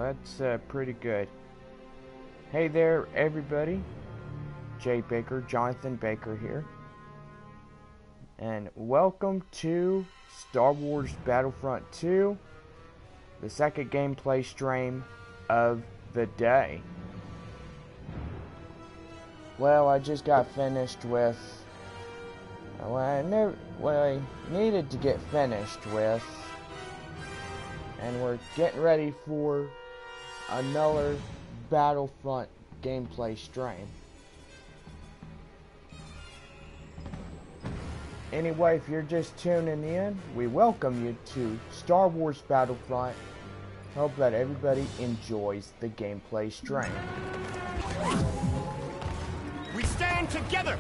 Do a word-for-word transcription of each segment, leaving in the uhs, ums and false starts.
that's uh, pretty good. Hey there, everybody. JBaker, Jonathan Baker here. And welcome to Star Wars Battlefront two, the second gameplay stream of the day. Well, I just got finished with well, I never, what I needed to get finished with, and we're getting ready for another Battlefront gameplay stream. Anyway, if you're just tuning in, we welcome you to Star Wars Battlefront. Hope that everybody enjoys the gameplay stream. We stand together!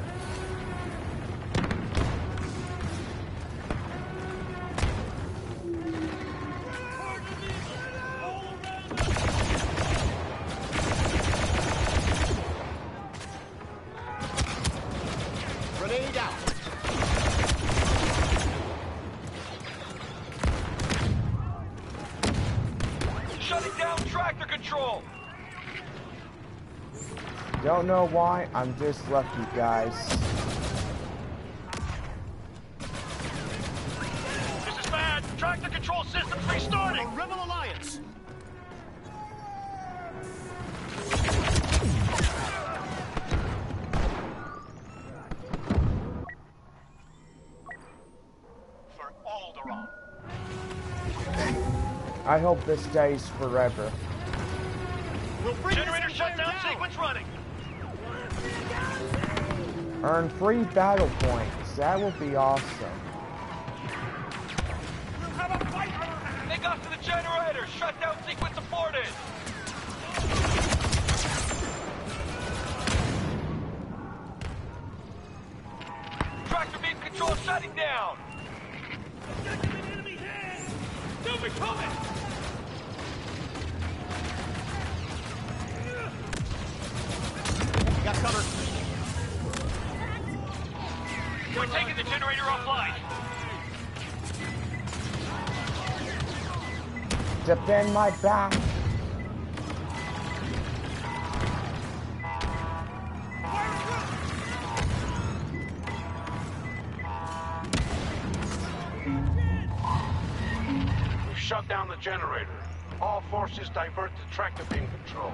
Grenade out! Shutting down tractor control! Don't know why, I'm just lucky, guys. This is bad! Tractor control system's restarting! A Rebel Alliance! For Alderaan. I hope this stays forever. We'll bring Generator shutdown down. sequence running! Earn free battle points. That will be awesome. We'll have a fight! Take off to the generator! Shutdown sequence aborted! Tractor beam control shutting down! Objective in enemy hands! Don't be coming! We got cover. We're taking the generator offline. Defend my back. We've shut down the generator. All forces divert to tractor beam control.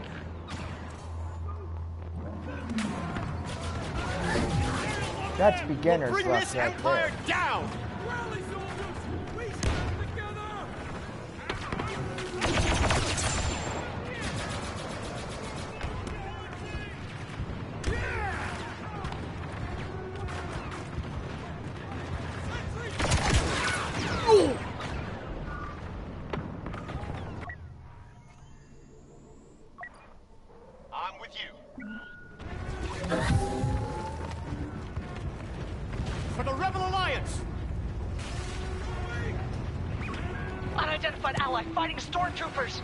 That's beginner's Bring luck this right empire there. down! Rally, soldiers! We stand together! I'm with you. For the Rebel Alliance! Unidentified ally fighting stormtroopers.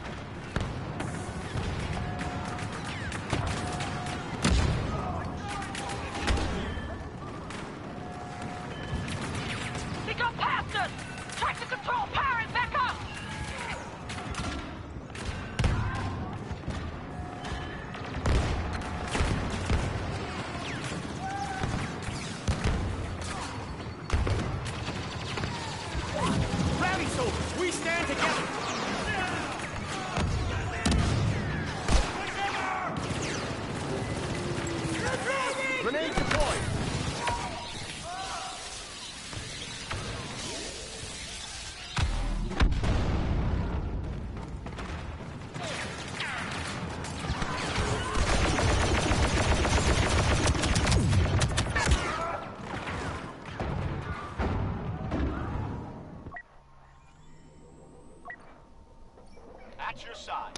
They got past us! Tractor control, powering back up! Rally soldiers! We stand together! Grenade deployed! At your side.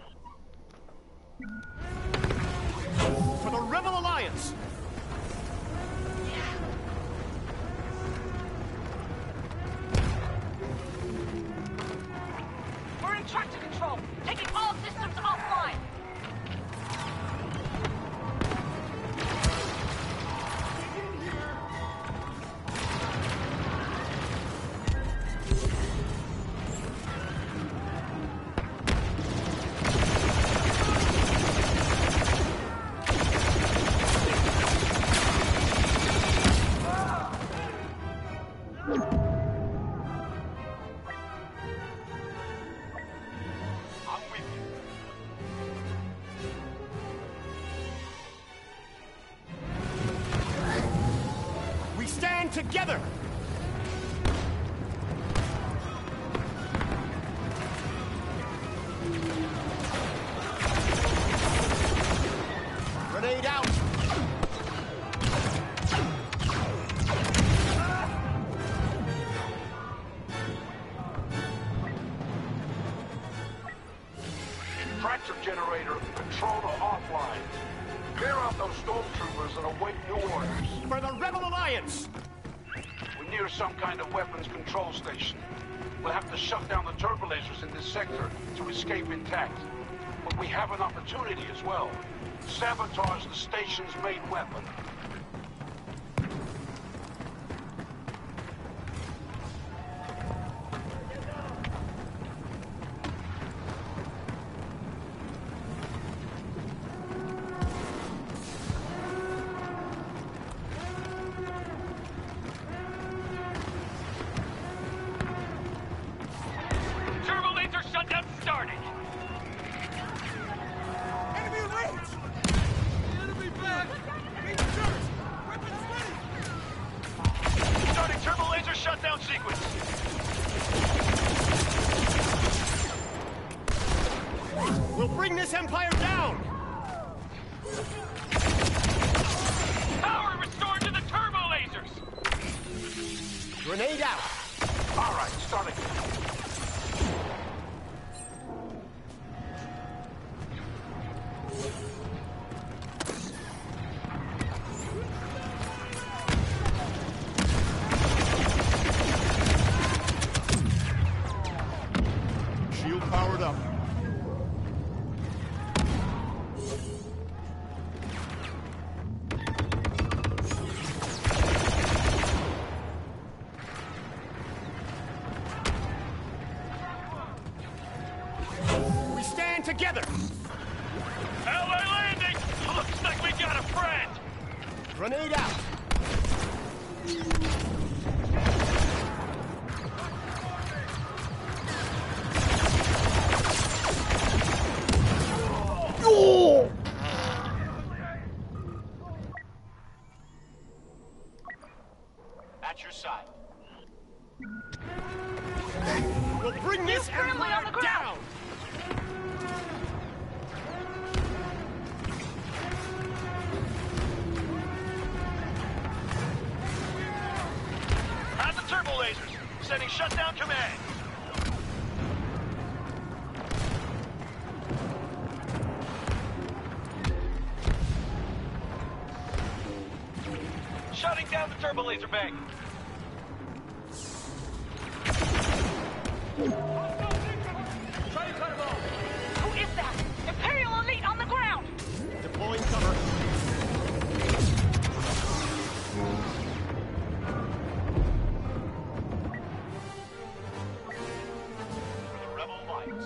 For the Rebel Alliance! We're in tractor control, taking all systems offline. together! Grenade out! Tractor generator, controller offline. Clear out those stormtroopers and await new orders. For the Rebel Alliance! We're near some kind of weapons control station. We'll have to shut down the turbolasers in this sector to escape intact. But we have an opportunity as well. Sabotage the station's main weapon. Turbo laser shutdown started. Enemy range! Enemy back! Main turret! Weapons ready! Starting turbo laser shutdown sequence. We'll bring this Empire down! Power restored to the turbo lasers. Grenade out! All right, start again. Shield powered up. We stand together! L A landing! Looks like we got a friend! Grenade out! At your side. We'll bring this friendly on the Empire down! ground. At the turbo lasers. Sending shutdown command. Shutting down the turbo laser bank. Who is that? Imperial elite on the ground! Deploying cover. The Rebel Alliance.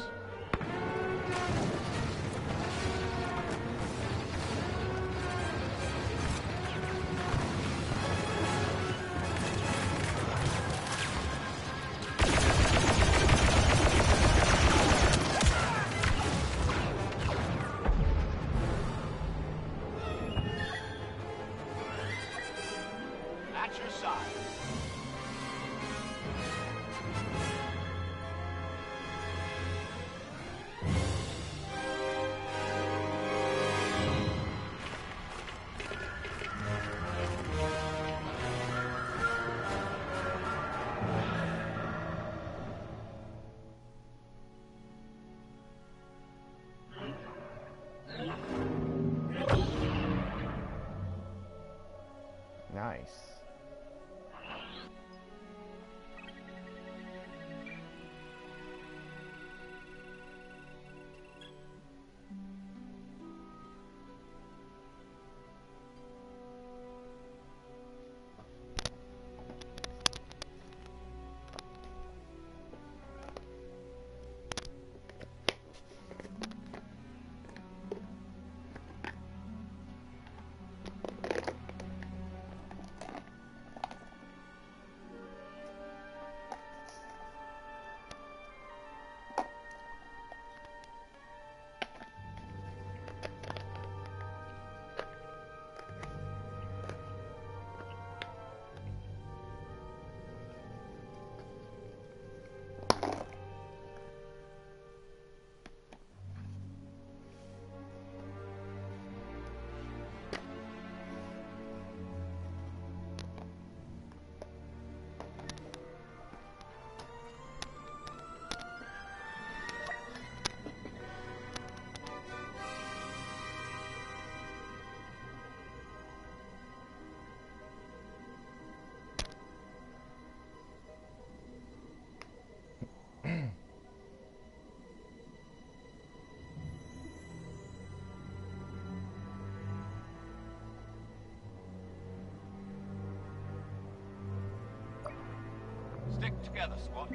together, squad.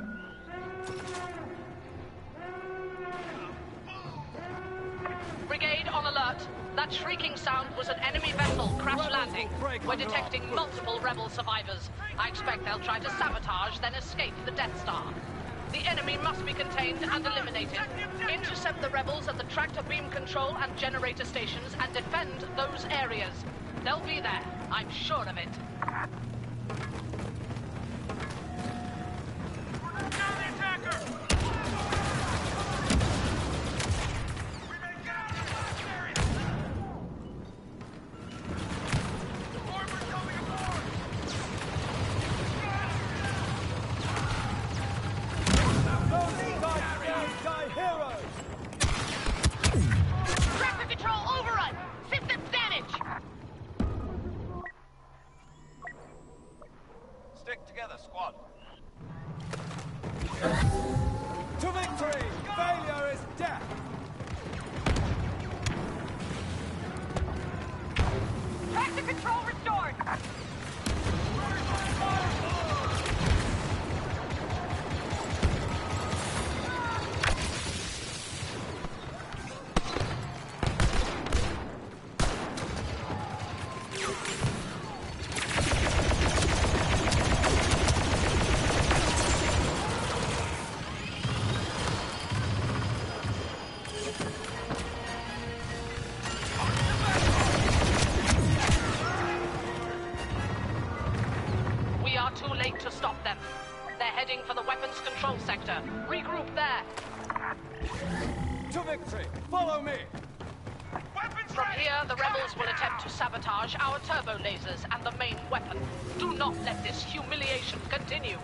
Brigade on alert. That shrieking sound was an enemy vessel crash landing. We're detecting multiple rebel survivors. I expect they'll try to sabotage, then escape the Death Star. The enemy must be contained and eliminated. Intercept the rebels at the tractor beam control and generator stations and defend those areas. They'll be there. I'm sure of it. Down the attacker! We may get out of this area! Armor coming aboard! Those die, die heroes! Tractor control overrun! Systems damage! Stick together, squad. To victory! Failure is death! Tractor control restored! Too late to stop them. They're heading for the weapons control sector. Regroup there. To victory! Follow me! Weapons From ready! here, the rebels will attempt to sabotage our turbo lasers and the main weapon. Do not let this humiliation continue.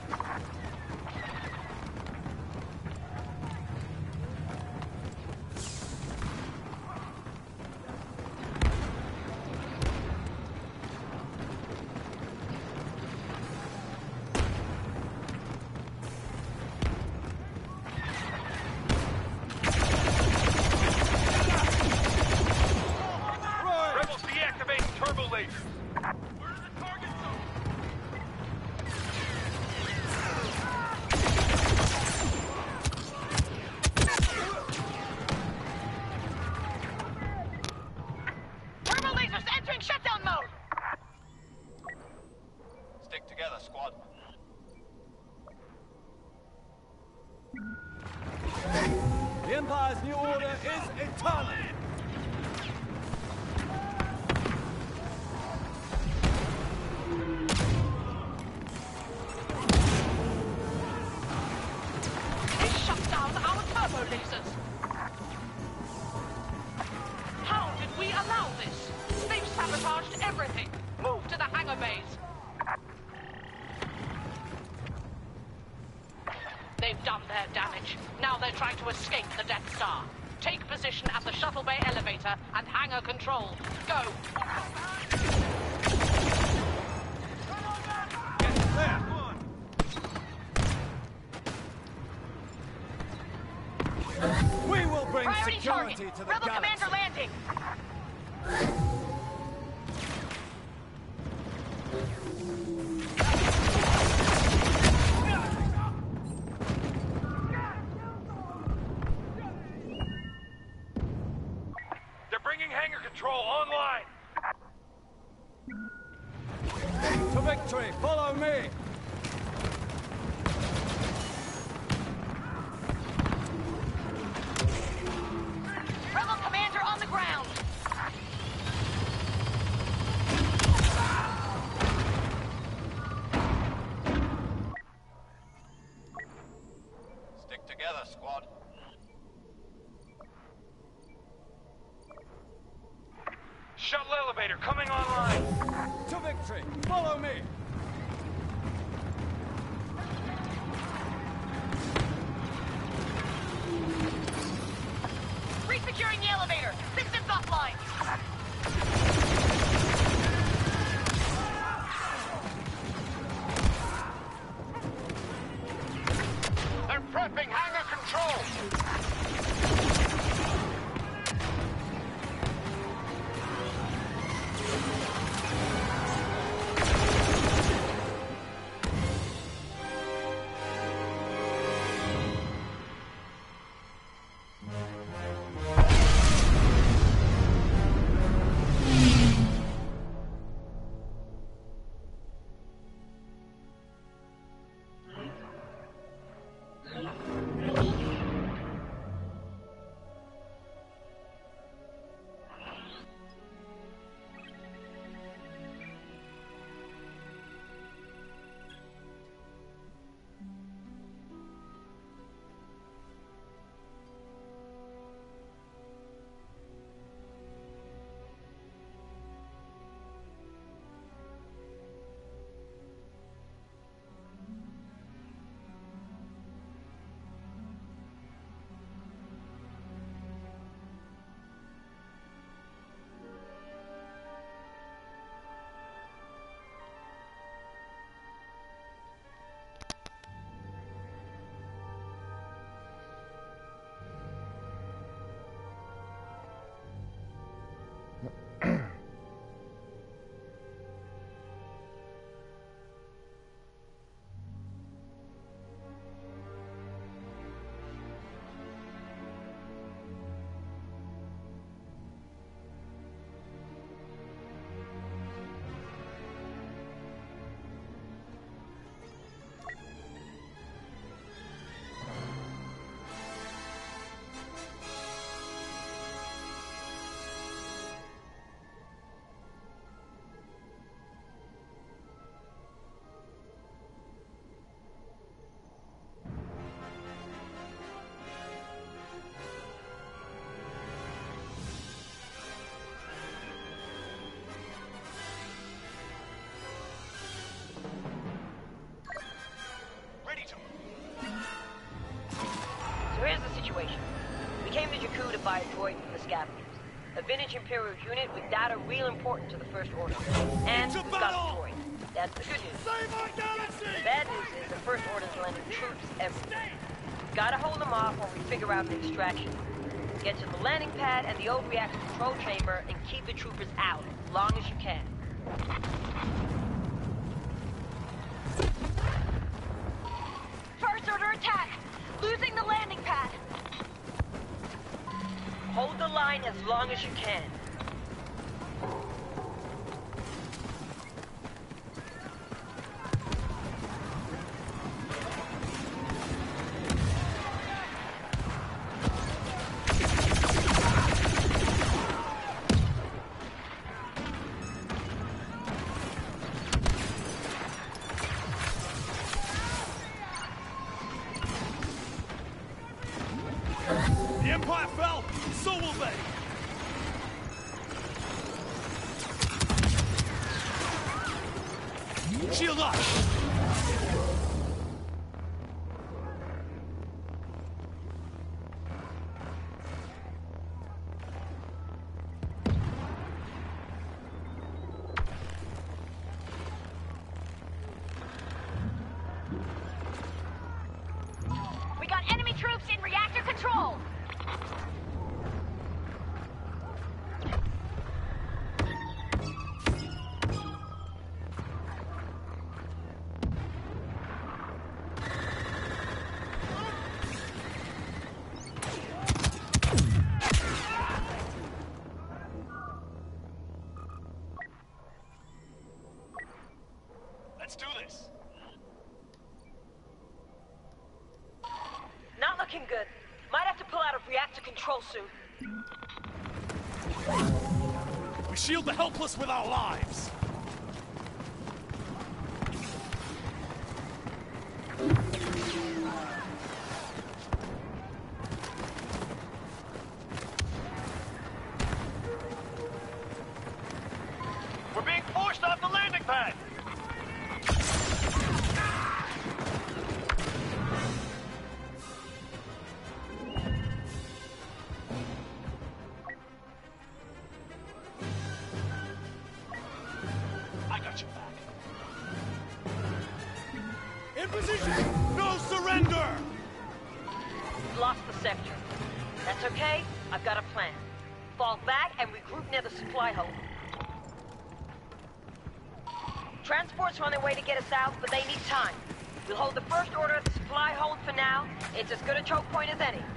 Rebels deactivating turbo lasers. Where are the target zones? Turbo lasers entering shutdown mode! Stick together, squad. The Empire's new order is eternal! They shut down our turbo lasers! How did we allow this? They've sabotaged everything! Move to the hangar bays! They've done their damage. Now they're trying to escape the Death Star. Take position at the shuttle bay elevator and hangar control. Go! There! We will bring Priority security target! to the Rebel galaxy! commander landing! They're bringing hangar control online. To victory! Follow me! Rebel commander on the ground! Stick together, squad. Shuttle elevator coming online. To victory! Follow me! Resecuring the elevator! Systems offline! They're prepping hangar control! by a droid from the scavengers. A vintage Imperial unit with data real important to the First Order. And we've got a droid. That's the good news. The bad news is the First Order's landing troops everywhere. Gotta hold them off while we figure out an extraction. Get to the landing pad and the old reactor control chamber and keep the troopers out as long as you can. First Order attack! Losing the landing pad! Hold the line as long as you can. The Empire fell, so will they! Shield up! We got enemy troops in reactor control! Let's do this! Not looking good. Might have to pull out of reactor control soon. We shield the helpless with our lives! We're being forced off the landing pad! I got your back. In position! No surrender! We've lost the sector. That's okay. I've got a plan. Fall back and regroup near the supply hold. Transports are on their way to get us out, but they need time. We'll hold the First Order at the supply hold for now. It's as good a choke point as any.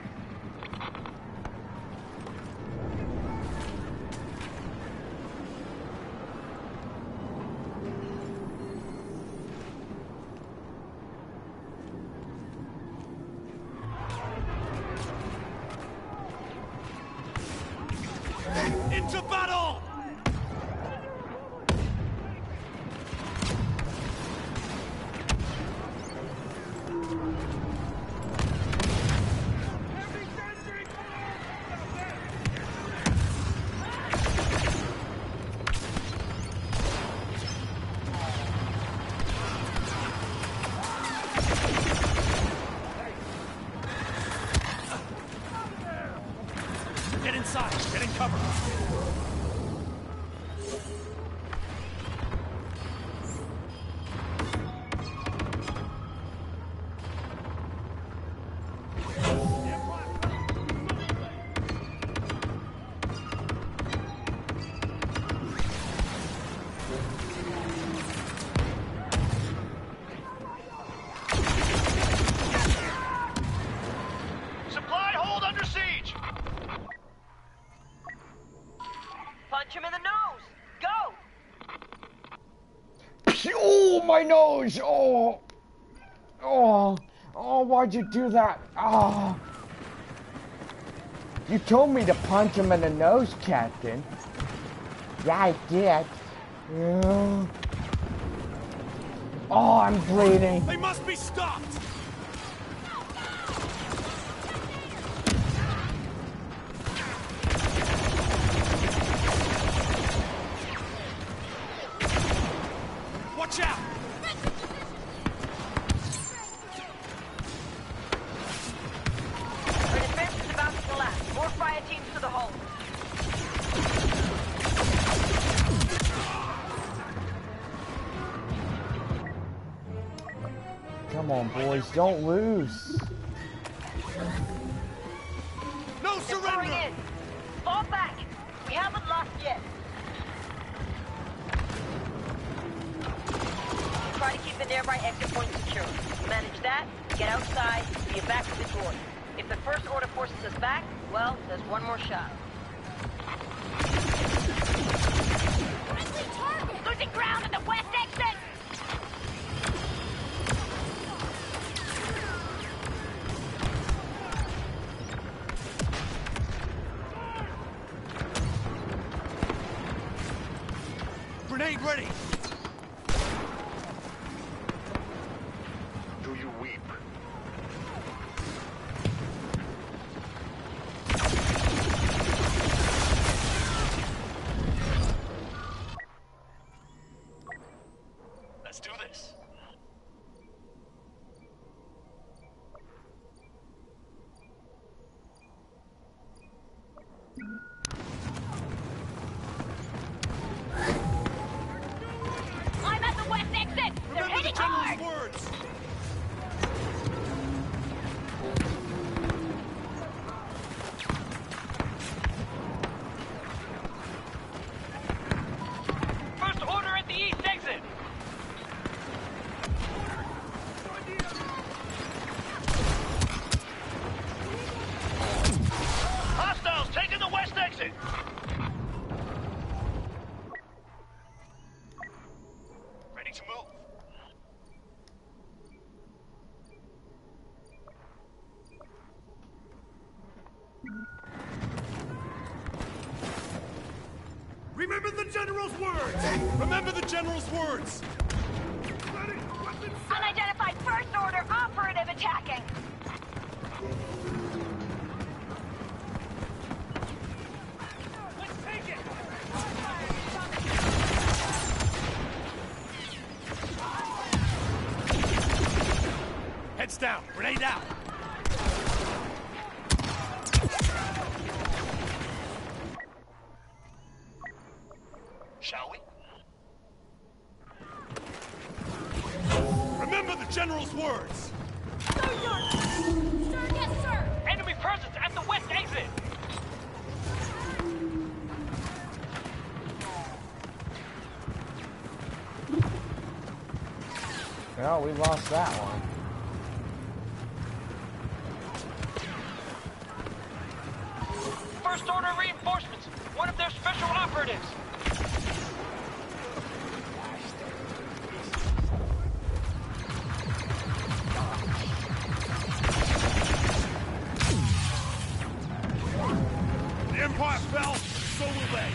Into battle! Get inside, get in cover. Supply hold under siege! Punch him in the nose! Go! Oh, my nose! Oh! Oh! Oh, why'd you do that? Oh! You told me to punch him in the nose, Captain. Yeah, I did. Yeah. Oh, I'm bleeding. They must be stopped! Watch out! Our defense is about to collapse. More fire teams to the hole. Come on, boys, don't lose. No They're pouring surrender! in. Fall back. We haven't lost yet. Try to keep the nearby exit point secure. Manage that, get outside, be back to the door. If the First Order forces us back, well, there's one more shot. Friendly target! Losing ground at the west exit! Grenade ready! Do you weep? Let's do this. I'm at the west exit! They're Remember the hitting hard! General's words! First Order at the east exit! Hostiles taking the west exit! Ready to move. Remember the General's words! Remember the General's words! Unidentified First Order operative attacking! Let's take it! Heads down, grenade out! Shall we? Remember the General's words! Sir, yes, sir! Enemy presence at the west exit! Well, we lost that one. First Order reinforcements! One of their special operatives! The Empire fell, so will they!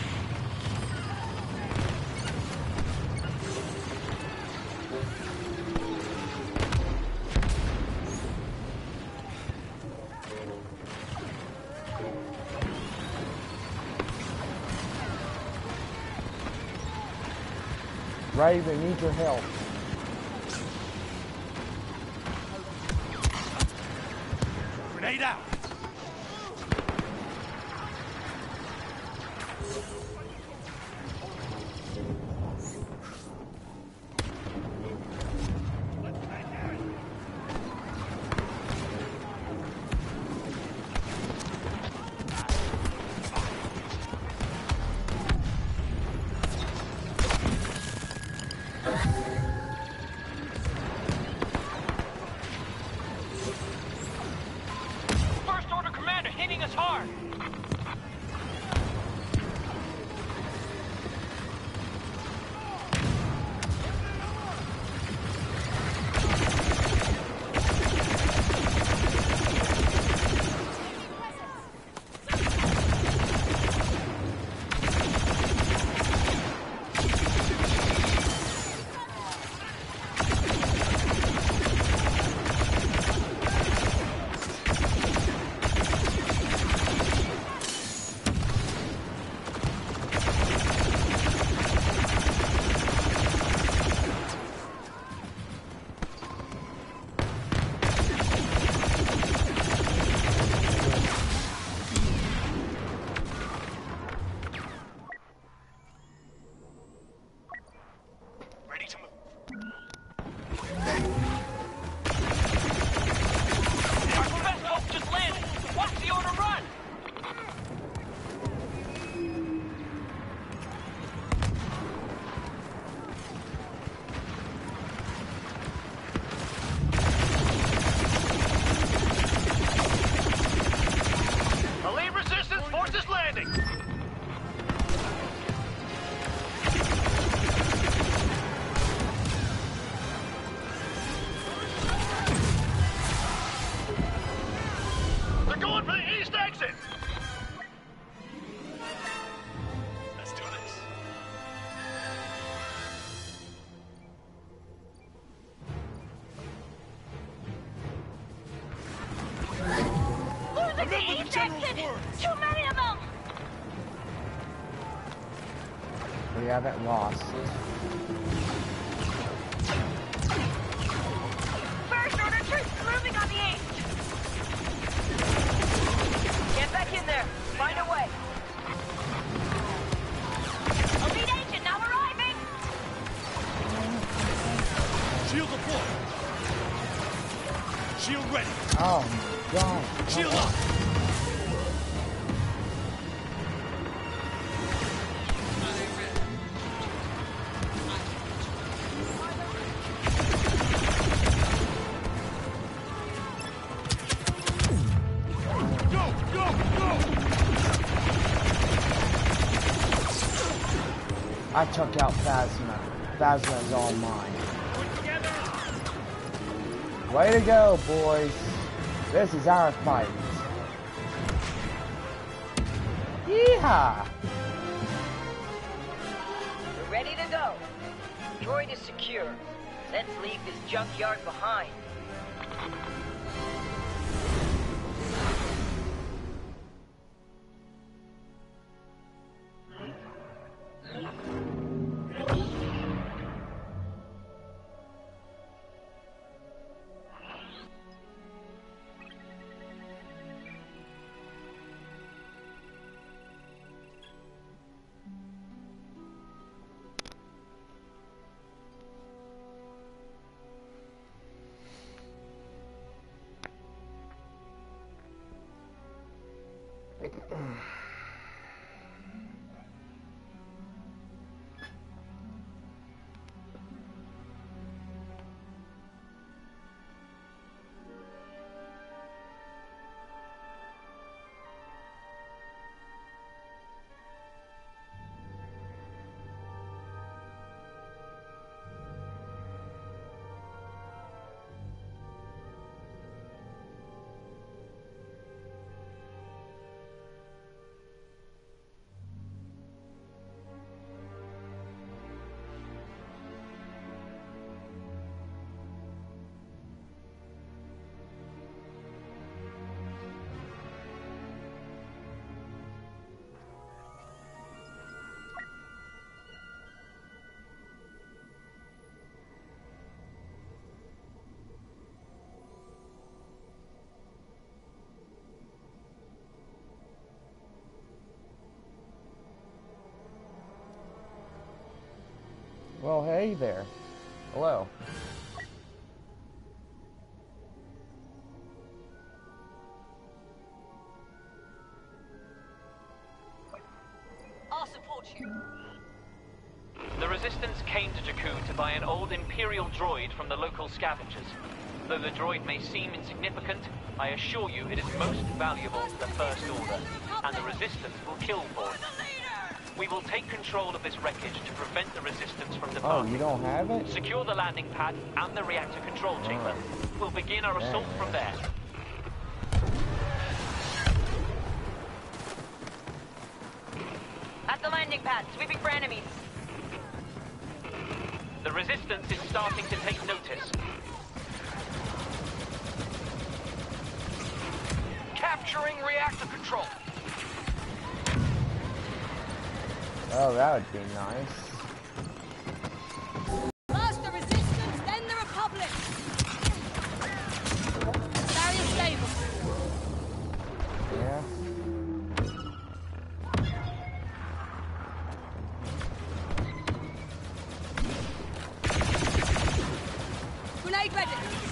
Raven, need your help. Grenade out! Too many of them! We haven't lost. First order troops moving on the east! Get back in there. Find a way. Elite agent now arriving! Shield deployed. Shield ready. Oh my god. Shield up. Go, go, go! I took out Phasma. Phasma is all mine. Way to go, boys. This is our fight. Yeehaw! We're ready to go. Droid is secure. Let's leave this junkyard behind. Well, hey there. Hello. I'll support you. The Resistance came to Jakku to buy an old Imperial droid from the local scavengers. Though the droid may seem insignificant, I assure you it is most valuable to the First Order, and the Resistance will kill for it. We will take control of this wreckage to prevent the Resistance from Oh, departing. you don't have it? Secure the landing pad and the reactor control chamber. We'll begin our assault from there. At the landing pad, sweeping for enemies. The Resistance is starting to take notice. Capturing reactor control. Oh, that would be nice. First the Resistance, then the Republic! Barrier stable. Yeah. Grenade ready.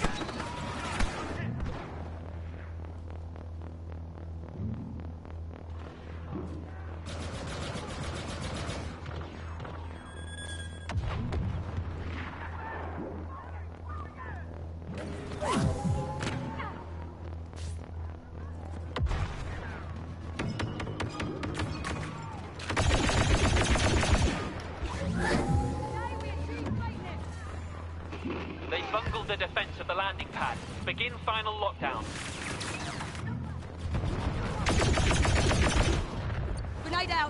They bungled the defense of the landing pad. Begin final lockdown. Grenade out.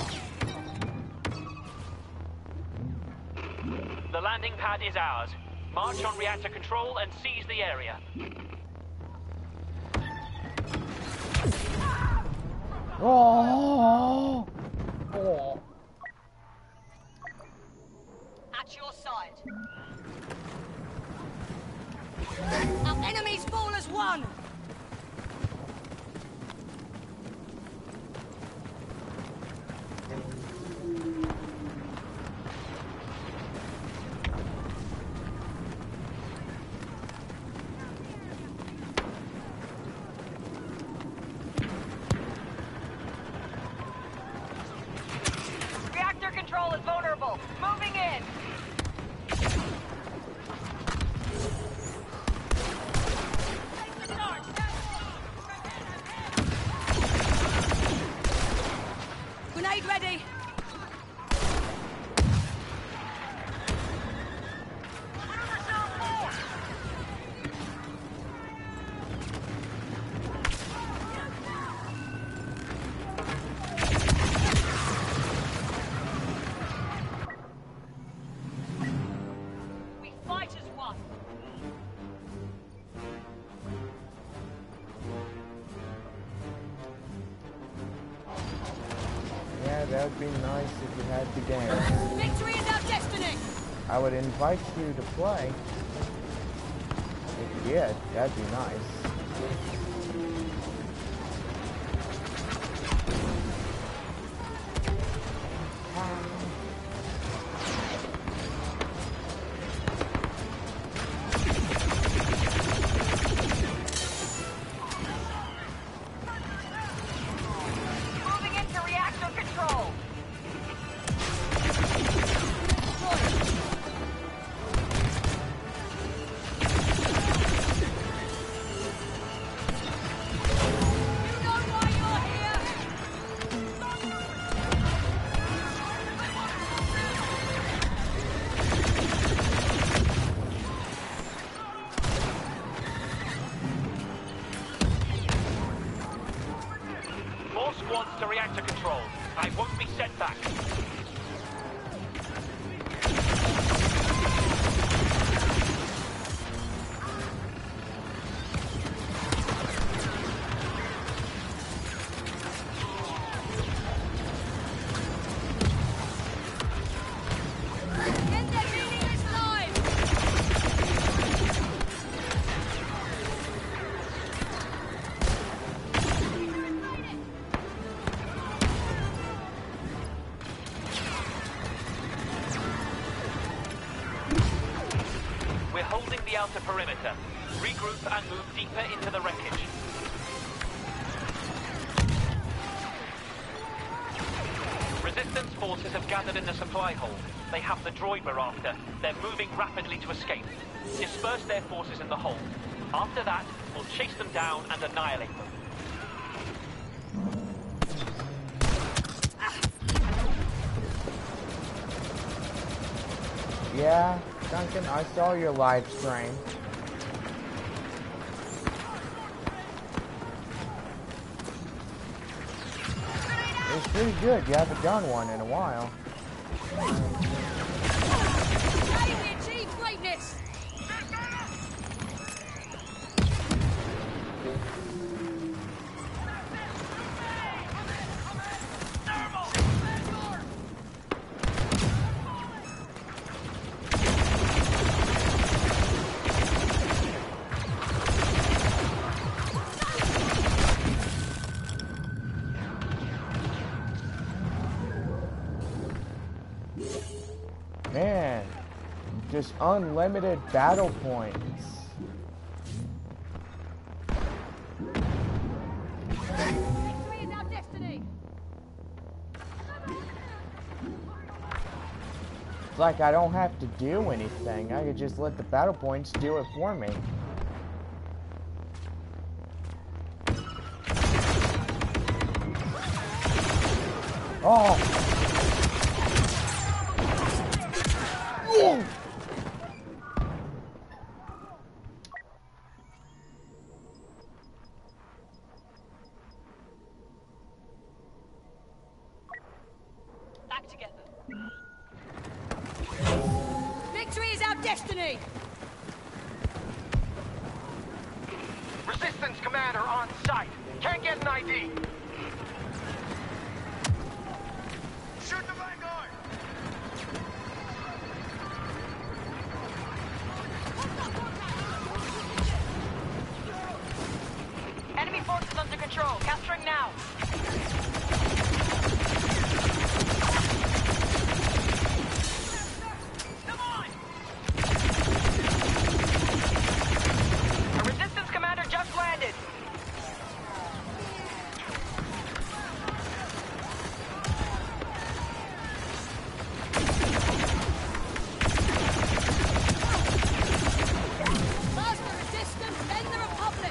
The landing pad is ours. March on reactor control and seize the area. Oh! Oh! At your side. Our enemies fall as one. Reactor control is vulnerable. Moving in. Grenade ready. We fight as one. Yeah, that would be nice if you had the game. Victory is our destiny. I would invite you to play. If you did, that'd be nice. Moving into reactor control. You know why you're here. More squads to reactor control. I won't be set back. Get their meaningless lives. We're holding the outer perimeter. Regroup and move deeper into the wreckage. Resistance forces have gathered in the supply hold. They have the droid we're after. They're moving rapidly to escape. Disperse their forces in the hold. After that, we'll chase them down and annihilate them. Yeah, Duncan, I saw your live stream. It was pretty good. You haven't done one in a while. Today we achieve greatness. Man, just unlimited battle points. Victory is our destiny. It's like I don't have to do anything. I could just let the battle points do it for me. Oh! Oh! Back together. Victory is our destiny. Resistance commander on site. Can't get an I D. Shoot the Vanguard! Enemy forces under control. Capturing now. Come on! A resistance commander just landed. First the resistance, then the Republic.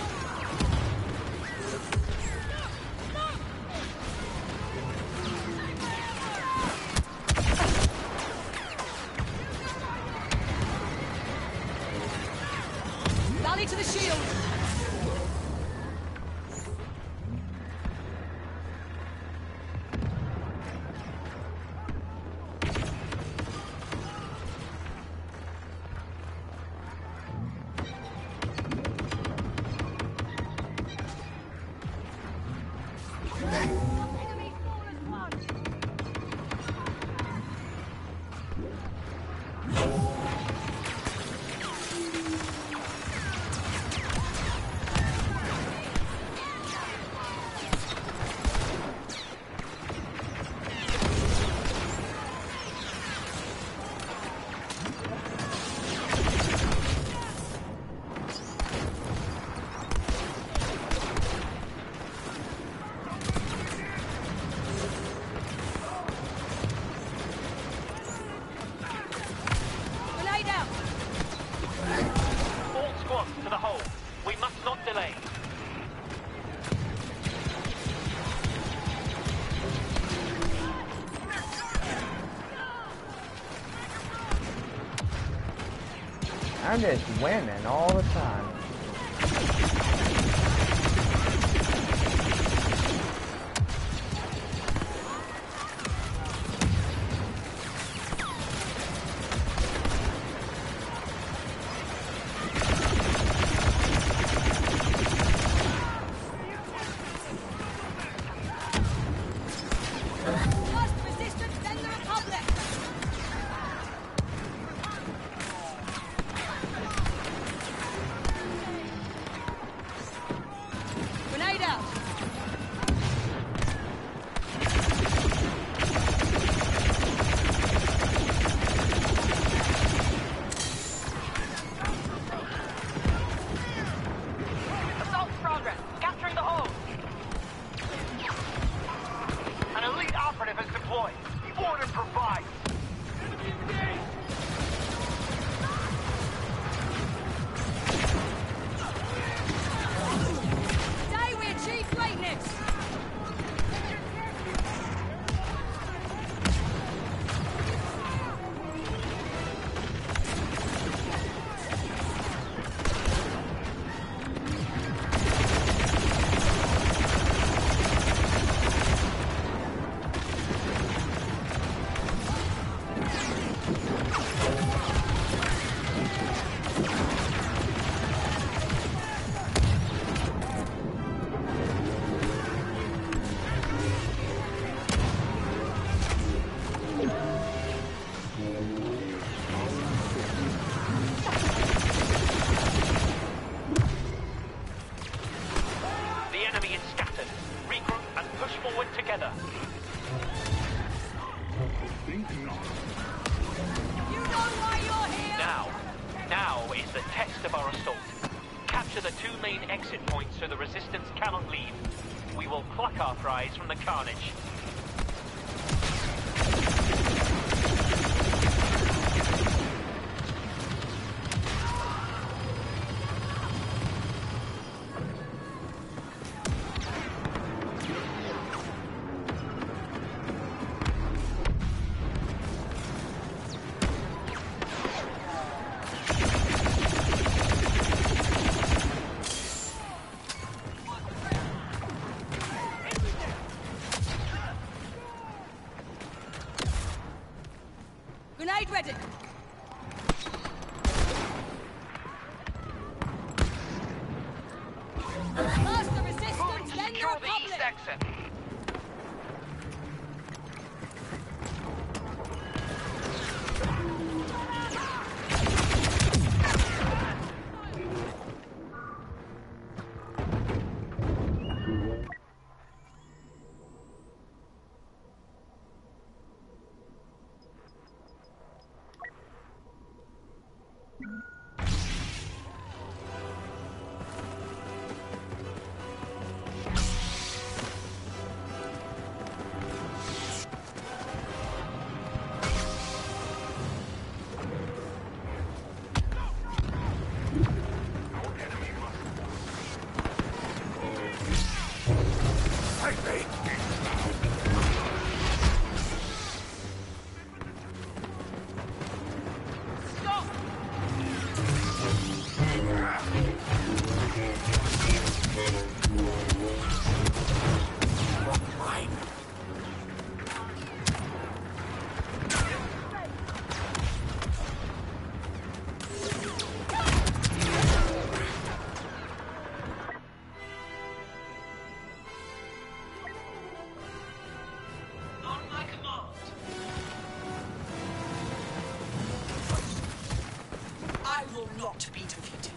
Rally to the shield. Enemy fall as one. Grenade out. All squads to the hole. We must not delay. I'm just winning all the time. First the resistance, then the Republic. Grenade out. Assault in progress. Capturing the hole. An elite operative is deployed. Order provides. Today we achieve greatness. The enemy is scattered. Regroup and push forward together. You know why you're here. Now, now is the test of our assault. Capture the two main exit points so the resistance cannot leave. We will pluck our prize from the carnage. exit. Not be defeated.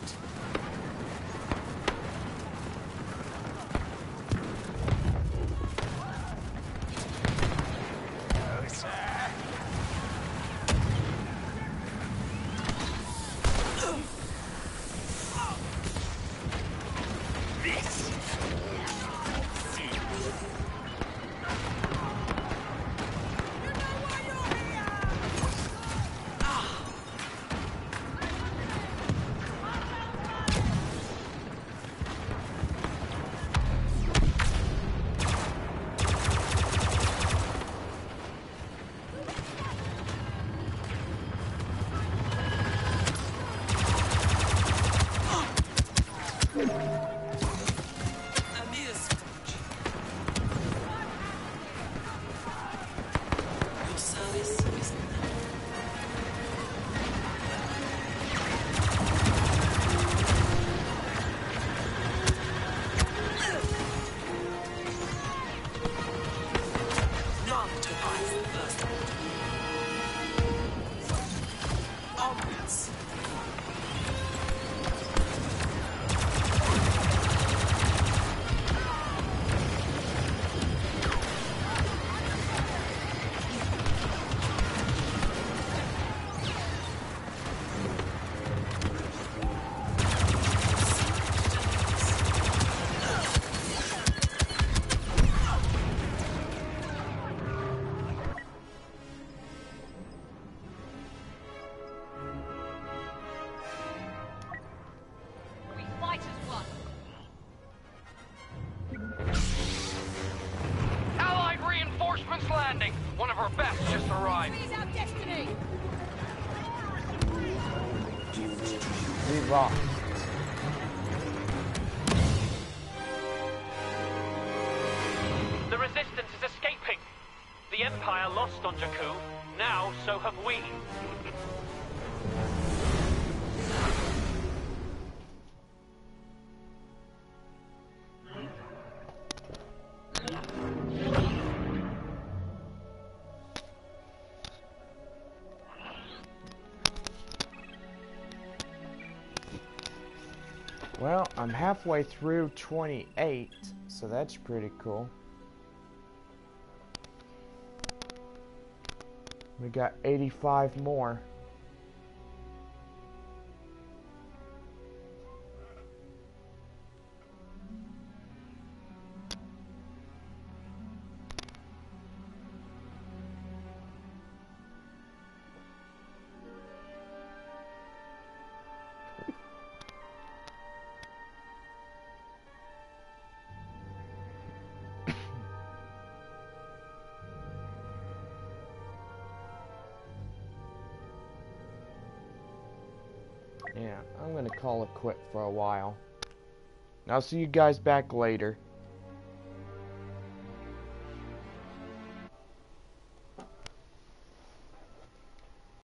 One of our best just arrived. Freeze our destiny! We lost. The Resistance is escaping. The Empire lost on Jakku. Now, so have we. Well, I'm halfway through twenty-eight, so that's pretty cool. We got eighty-five more. Yeah, I'm gonna call it quit for a while. I'll see you guys back later.